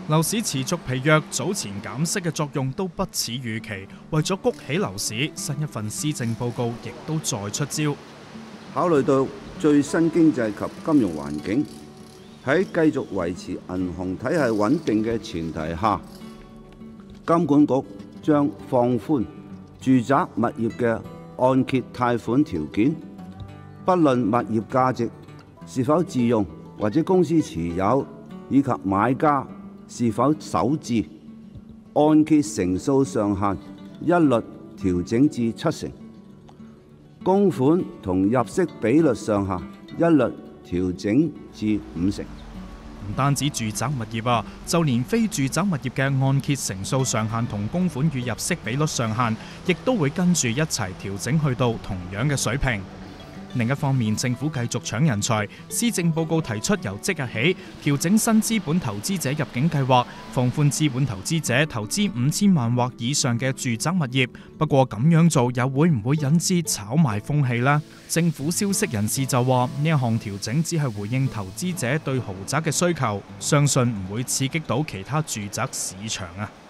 樓市持續疲弱，早前減息嘅作用都不似預期。為咗谷起樓市，新一份施政報告亦都再出招。 考慮到最新經濟及金融環境，喺繼續維持銀行體系穩定嘅前提下，金管局將放寬住宅物業嘅按揭貸款條件，不論物業價值是否自用或者公司持有，以及買家是否首置，按揭成數上限一律調整至7成，供款同入息比率上限一律調整至5成。 唔單止住宅物業啊，就連非住宅物業嘅按揭成數上限同供款與入息比率上限，亦都會跟住一齊調整去到同樣嘅水平。另一方面，政府繼續搶人才，施政報告提出由即日起調整新資本投資者入境計劃，放寬資本投資者投資5000萬或以上嘅住宅物業。不過咁樣做又會唔會引致炒賣風氣呢？政府消息人士就話，呢一項調整只係回應投資者對豪宅嘅需求，相信唔會刺激到其他住宅市場啊。